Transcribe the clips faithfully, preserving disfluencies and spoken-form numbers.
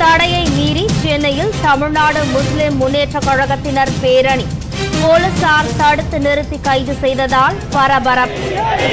தடையை மீறி சென்னையில் தமிழ்நாடு முஸ்லிம் முன்னேற்றக் கழகத்தினர் பேரணி போலீசார் தடுத்து நிறுத்தி கைது செய்ததால் பரபரப்பு.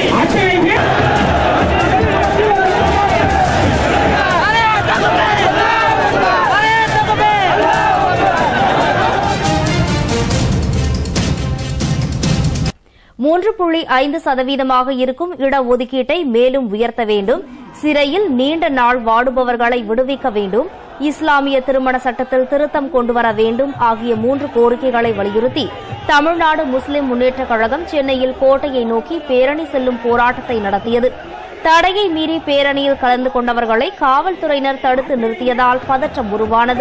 மூன்று புள்ளி ஐந்து சதவீதமாக இருக்கும் இடஒதுக்கீட்டை மேலும் உயர்த்த வேண்டும், சிறையில் நீண்ட நாள் வாடுபவர்களை விடுவிக்க வேண்டும், இஸ்லாமிய திருமண சட்டத்தில் திருத்தம் கொண்டுவர வேண்டும் ஆகிய மூன்று கோரிக்கைகளை வலியுறுத்தி தமிழ்நாடு முஸ்லிம் முன்னேற்றக் கழகம் சென்னையில் கோட்டையை நோக்கி பேரணி செல்லும் போராட்டத்தை நடத்தியது. தடையை மீறி பேரணியில் கலந்து கொண்டவர்களை காவல்துறையினர் தடுத்து நிறுத்தியதால் பதற்றம் உருவானது.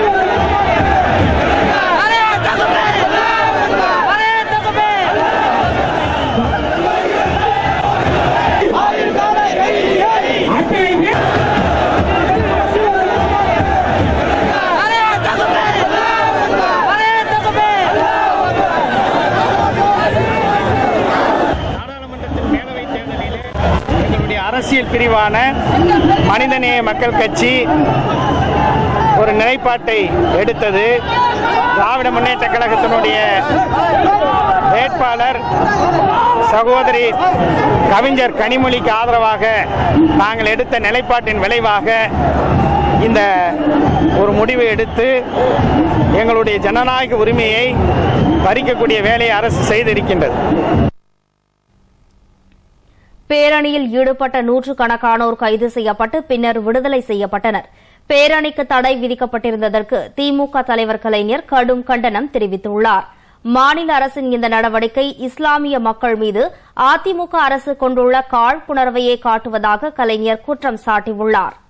அரசியல் பிரிவான மனிதநேய மக்கள் கட்சி ஒரு நிலைப்பாட்டை எடுத்தது. திராவிட முன்னேற்ற கழகத்தினுடைய வேட்பாளர் சகோதரி கவிஞர் கனிமொழிக்கு ஆதரவாக நாங்கள் எடுத்த நிலைப்பாட்டின் விளைவாக இந்த ஒரு முடிவை எடுத்து எங்களுடைய ஜனநாயக உரிமையை பறிக்கக்கூடிய வேலையை அரசு செய்திருக்கின்றது. பேரணியில் ஈடுபட்ட நூற்றுக்கணக்கானோர் கைது செய்யப்பட்டு பின்னர் விடுதலை செய்யப்பட்டனர். பேரணிக்கு தடை விதிக்கப்பட்டிருந்ததற்கு திமுக தலைவர் கலைஞர் கடும் கண்டனம் தெரிவித்துள்ளார். மாநில அரசின் இந்த நடவடிக்கை இஸ்லாமிய மக்கள் மீது அதிமுக அரசு கொண்டுள்ள காழ்ப்புணர்வையே காட்டுவதாக கலைஞர் குற்றம் சாட்டியுள்ளார்.